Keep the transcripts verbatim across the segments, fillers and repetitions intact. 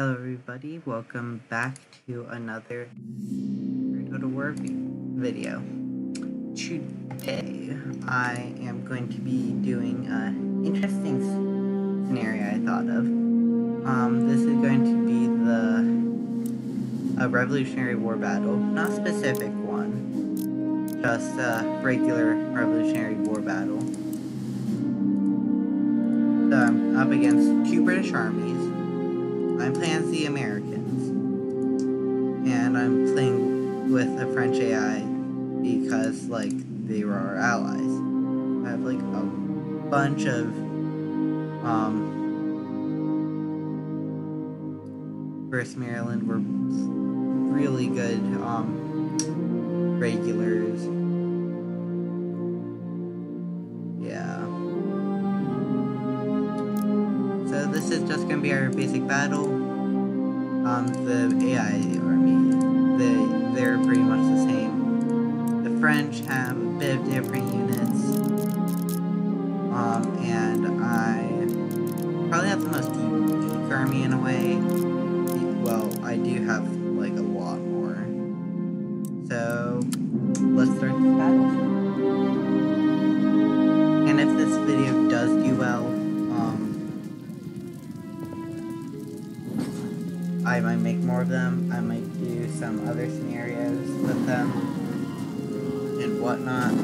Hello everybody, welcome back to another Total War video. Today I am going to be doing an interesting scenario I thought of. Um, this is going to be the a Revolutionary War battle, not a specific one, just a regular Revolutionary War battle. So I'm up against two British armies. I'm playing as the Americans, and I'm playing with a French A I because, like, they were our allies. I have, like, a bunch of, um, First Maryland were really good, um, regulars. Yeah. So this is just gonna be our basic battle. Um, the A I army, they, they're pretty much the same. The French have a bit of different units. Um, and I probably have the most unique army in a way. Well, I do have, like, a lot more. So, let's start the battle. And if this video does do well, I might make more of them. I might do some other scenarios with them and whatnot.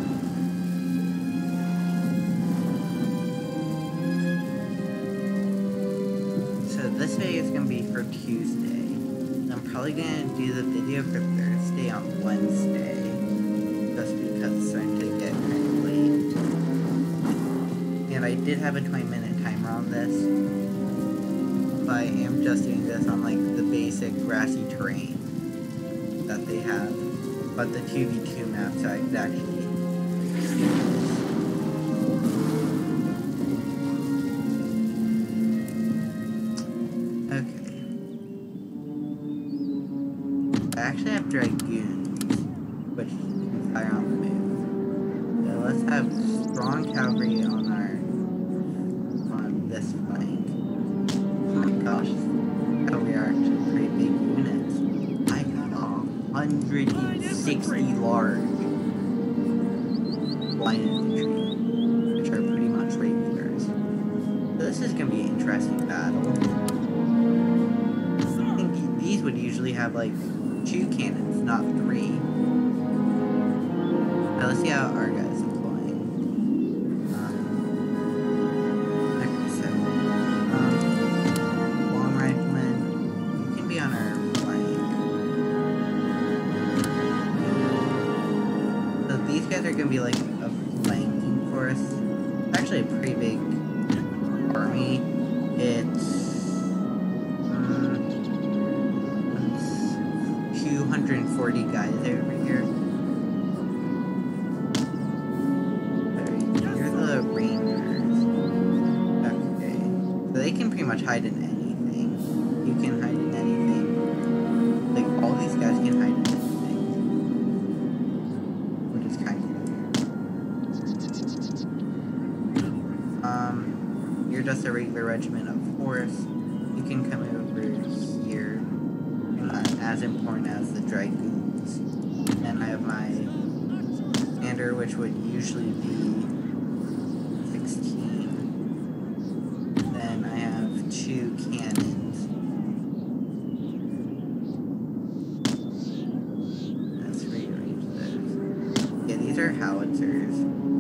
So this video is going to be for Tuesday. I'm probably going to do the video for Thursday on Wednesday, just because it's starting to get kind of late. And I did have a twenty minute timer on this. I am just doing this on, like, the basic grassy terrain that they have, but the two v two maps I could actually do this. Okay. I actually have dragoons, which can fire on the move. So let's have strong cavalry on our on this flank. Oh my gosh, oh, we are actually pretty big units. I got one hundred sixty large line infantry, which are pretty much regulars. So this is going to be an interesting battle. I think these would usually have, like, two cannons, not three. Now let's see how our guys are playing. They're gonna be like a flanking force. It's actually a pretty big army. It's, um, it's two hundred forty guys over here. Sorry, you're the Rangers. Okay, so they can pretty much hide in anything. You can hide in anything. Like, all these guys can hide in anything. Just a regular regiment of horse. You can come over here. You're not as important as the dragoons. And I have my standard, which would usually be sixteen. Then I have two cannons. Let's rearrange those. Yeah, these are howitzers.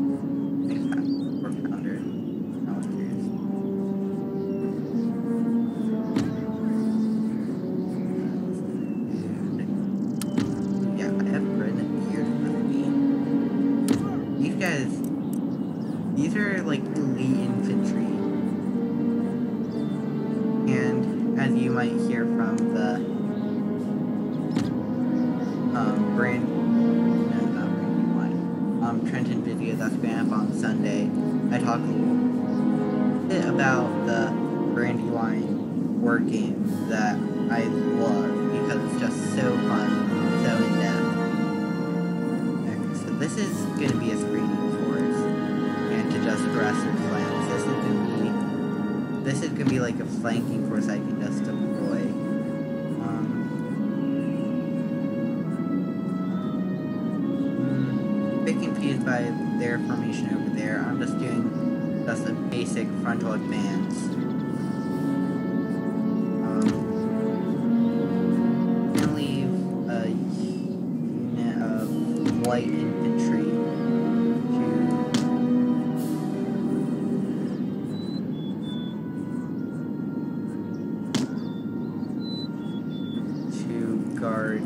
These are, like, elite infantry, and as you might hear from the um, brand, no, not Brandywine, um, Trenton video that's going up on Sunday, I talk a little bit about the Brandywine war game that I love because it's just so fun, so in depth. Okay, so this is going to be a screening force. To just aggressive flanks. This is gonna be this is gonna be like a flanking force I can just deploy. by their formation over there. I'm just doing just a basic frontal advance. Um, I'm gonna leave a unit of light infantry to to guard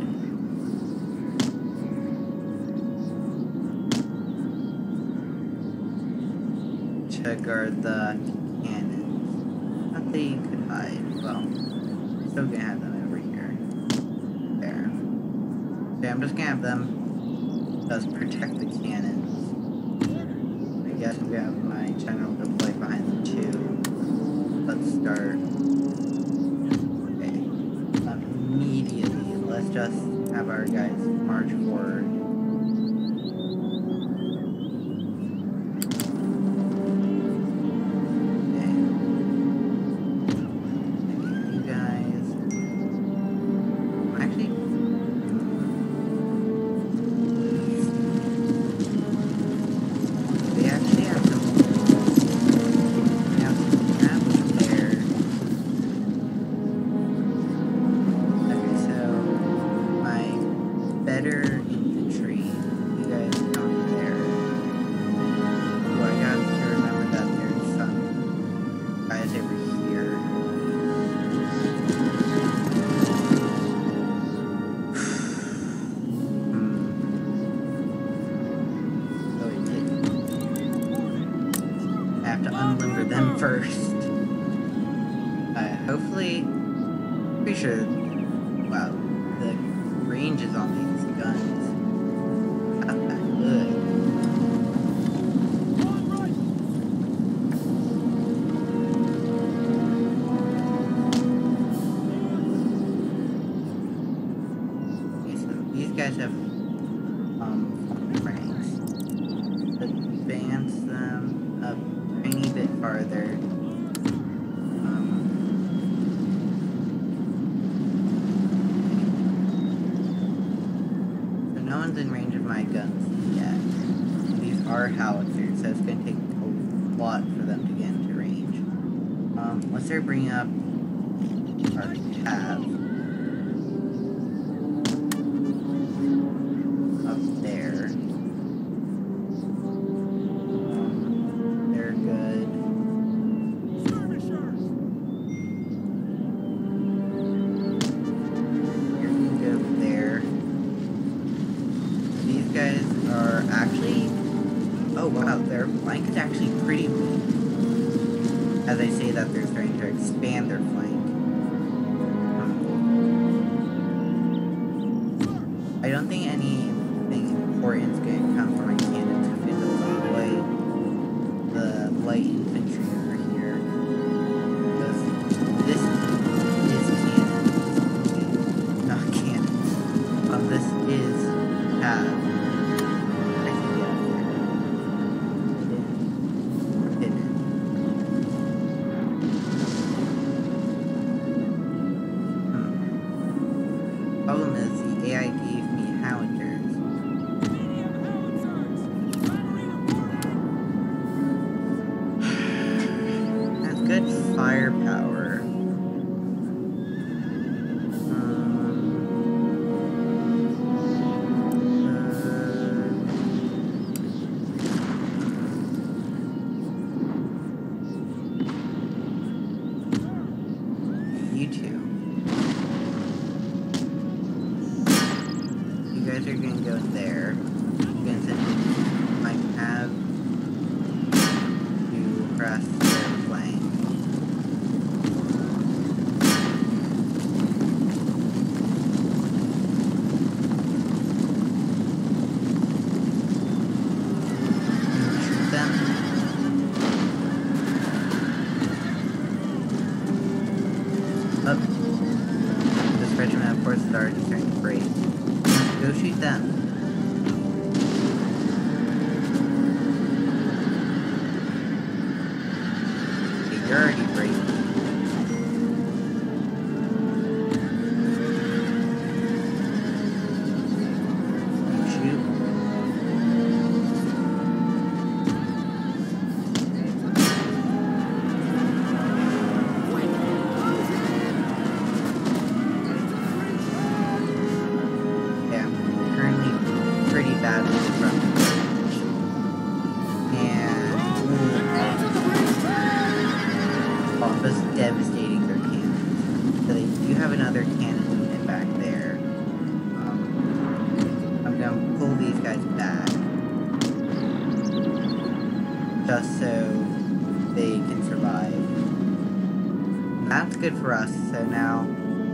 to guard the cannons. Not that you could hide. Well, still gonna have them over here. There. Okay, I'm just gonna have them just protect the cannons. I guess I'm gonna have my general deploy behind them too. Let's start. Okay. Um, immediately, let's just have our guys march forward. First. Uh, hopefully, pretty sure, wow, the ranges on these guns not that good. Okay, so these guys have um ranks. Advance them up a tiny bit farther. In range of my guns yet. These are howitzers, so it's going to take a lot for them to get into range. Um, let's start bringing up our cav up there. Um, they're good. You're going to go there. These guys are actually, oh wow, their flank is actually pretty weak. As I say that, they're starting to expand their flank. I don't think anything important is going to come from my cannons if we deploy the light infantry over here. Because this is cannons, not cannons. Um, this is have problem is the A I gave me howiters. That's good firepower. You two. You guys are gonna go there. I'm gonna send my cav to cross their flank. Shoot them. Up. This regiment of forces are already starting to break. Go shoot them. Okay, you're already breaking. You shoot. another cannon unit back there. Um, I'm gonna pull these guys back. Just so they can survive. And that's good for us, so now...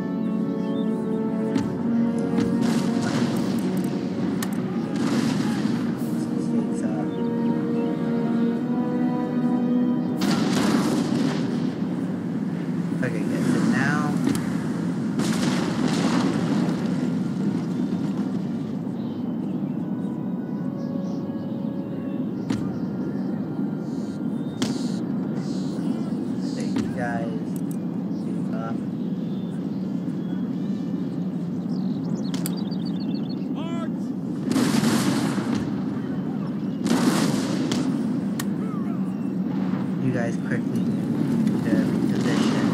Okay, good. So now... So you guys move up. You guys quickly move to position.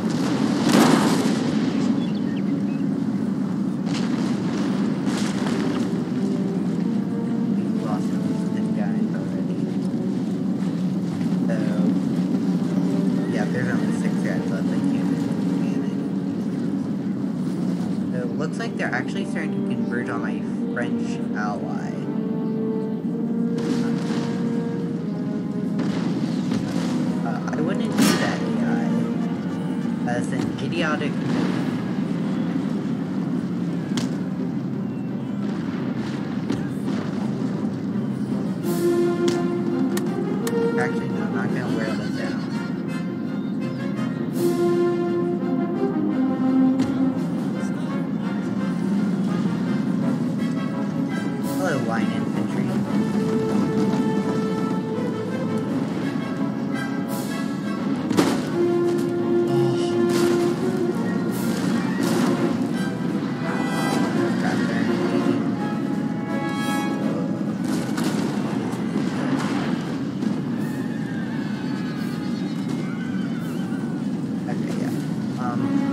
Looks like they're actually starting to converge on my French ally. Uh, I wouldn't do that, A I. That's an idiotic move. Actually, no, I'm not gonna wear them down. Line infantry. Okay, yeah. Um.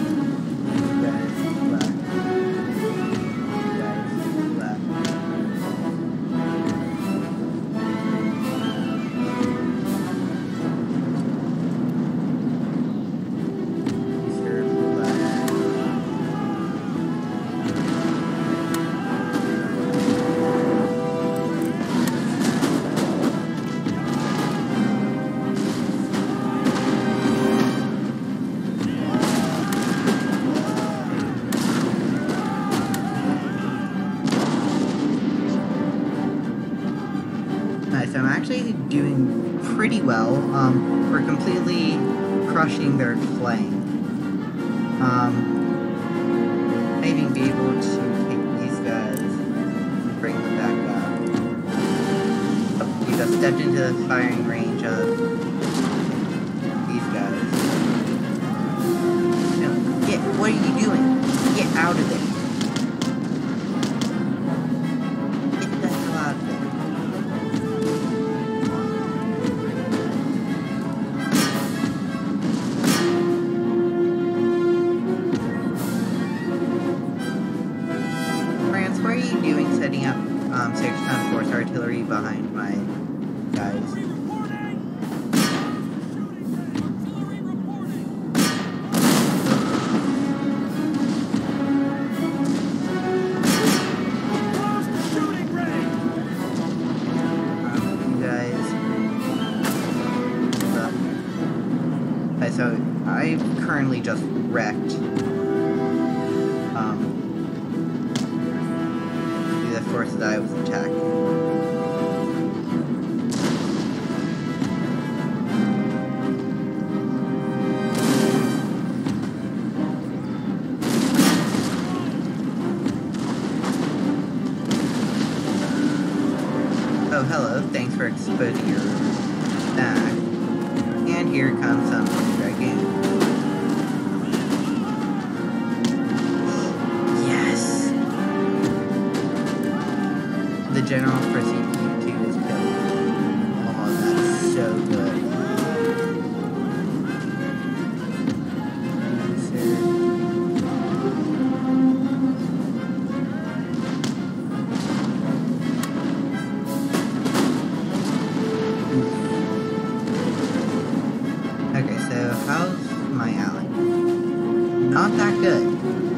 So I'm actually doing pretty well. Um, we're completely crushing their flank. Um, I even be able to take these guys and bring them back up. Oh, you just stepped into the firing range of these guys. No, get, what are you doing? Get out of there. Get the hell out of there. What are you doing setting up um, six ton force artillery behind my guys? Um, you guys... Uh, okay, so I've currently just wrecked um, the force that I was attacking. Oh, hello. Thanks for exposing your back. And here comes some dragoons. The general for C P two is killed. Oh, that's so good. Okay, so how's my ally? Not that good.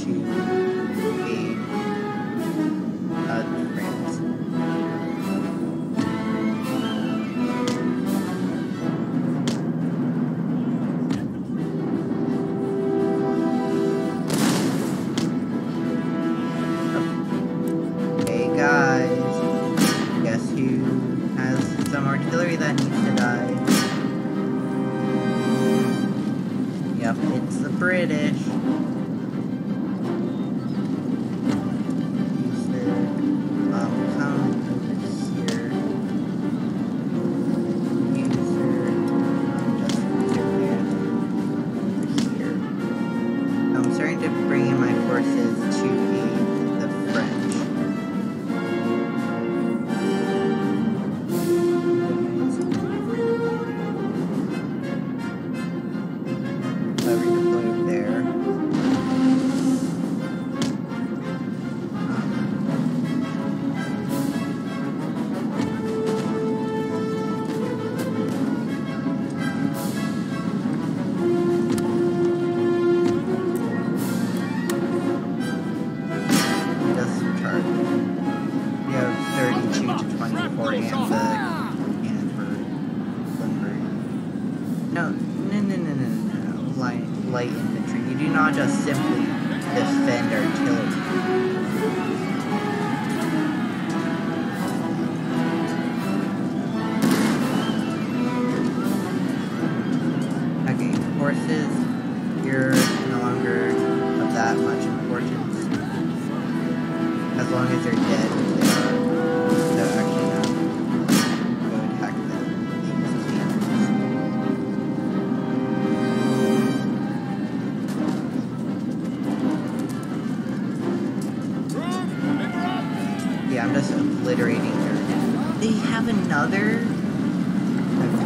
to aid uh, France. Hey guys, guess who has some artillery that needs to die? Yep, it's the British. Use their, um, come over here. Use their, um, just use their over here. I'm starting to bring in my forces to aid the French. I'll redeploy over there. Just chart. We have thirty-two to twenty-four and the and for Lindbergh. No, no, no, no, no, no, no. Light, light infantry. You do not just simply defend artillery. Okay, horses, you're no longer of that much importance. As long as they're dead, they are. They're actually not. Go attack them. Use cannons. Yeah, I'm just obliterating their. They have another? Okay.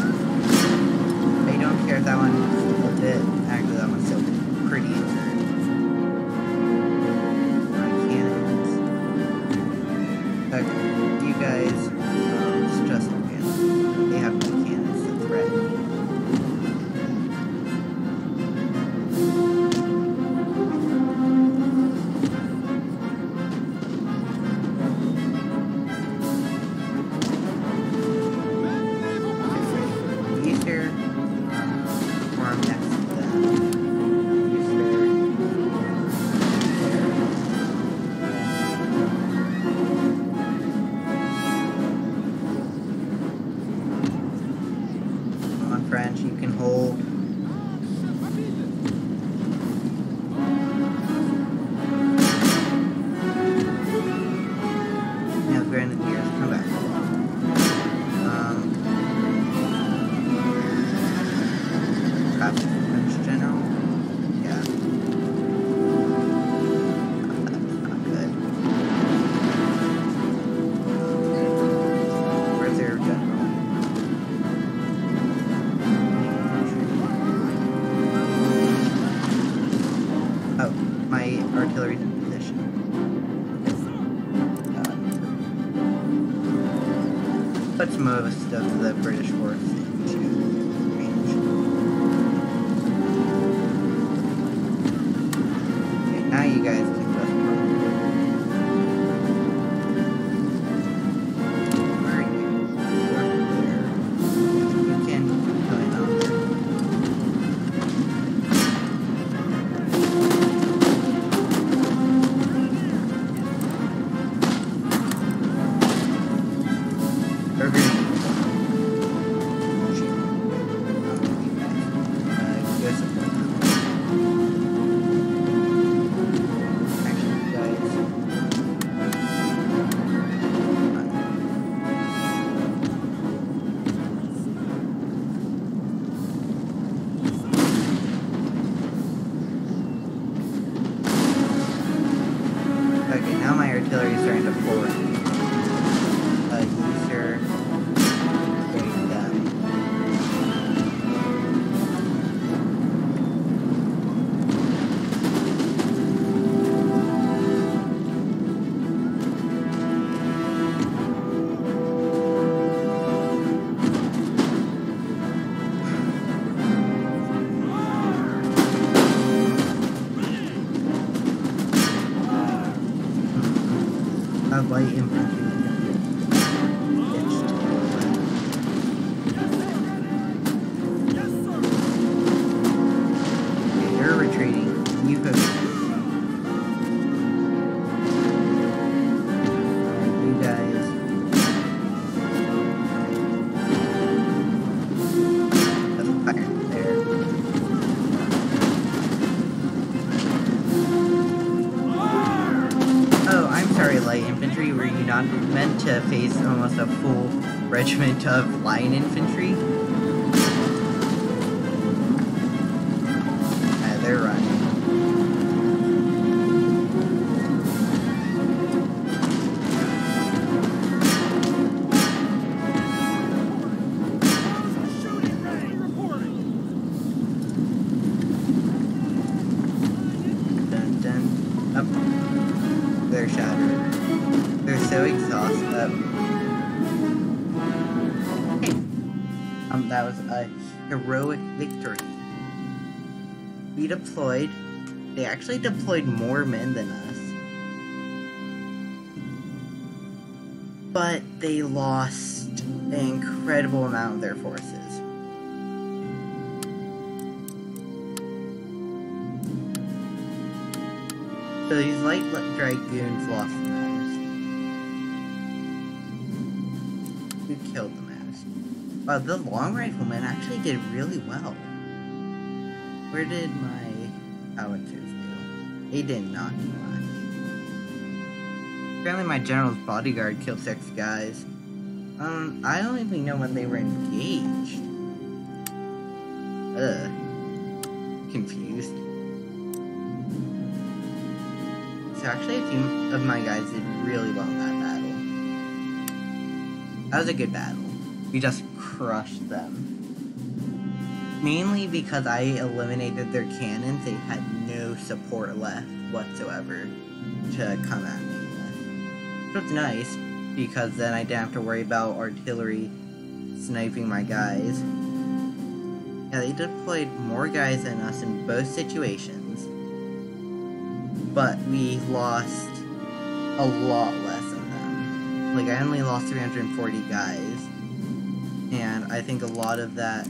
I don't care if that one's a bit. Actually, that one's still pretty injured. My cannons. Okay, you guys, um, it's just okay. They have no cannons to threaten me. Use their form next to them. Use their Come on, French, you can hold. Now, grenadiers, come back. Um, Perhaps French general? Yeah. That's not good. Reserve general. Oh, my artillery's in position. Uh, puts most of the British force into range. Okay, now you guys can just Where are you? You're there. You can go in on there. Burger. light infantry is going to be pitched to the left. Okay, you're retreating. You go. You guys. That's fire there. Oh, I'm sorry, light infantry. Were you not meant to face almost a full regiment of line infantry? Yeah, they're running. Dun dun. Up. They're shattered. They're so exhausted. Hey. Um, that was a heroic victory. We deployed. They actually deployed more men than us. But they lost an incredible amount of their forces. So these light dragoons lost the most. Who killed the most? Wow, the long riflemen actually did really well. Where did my howitzers do? They did not do much. Apparently my general's bodyguard killed six guys. Um, I don't even know when they were engaged. Ugh. Confused. So actually a few of my guys did really well in that battle. That was a good battle. We just crushed them. Mainly because I eliminated their cannons, they had no support left whatsoever to come at me with. So it's nice, because then I didn't have to worry about artillery sniping my guys. Yeah, they deployed more guys than us in both situations. But we lost a lot less than them. Like, I only lost three hundred forty guys. And I think a lot of that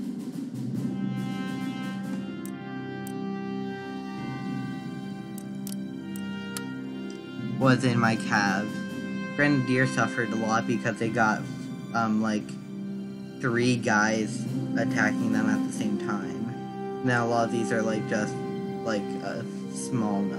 was in my cav. Grenadier suffered a lot because they got, um, like, three guys attacking them at the same time. Now a lot of these are, like, just, like, uh, small numbers.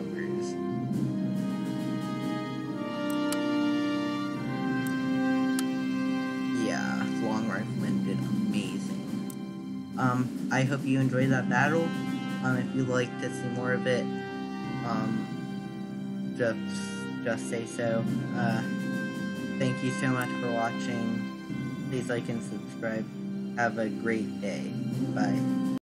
Yeah, long riflemen did amazing. Um, I hope you enjoyed that battle. Um, if you'd like to see more of it, um, just, just say so. Uh, thank you so much for watching. Please like and subscribe. Have a great day. Bye.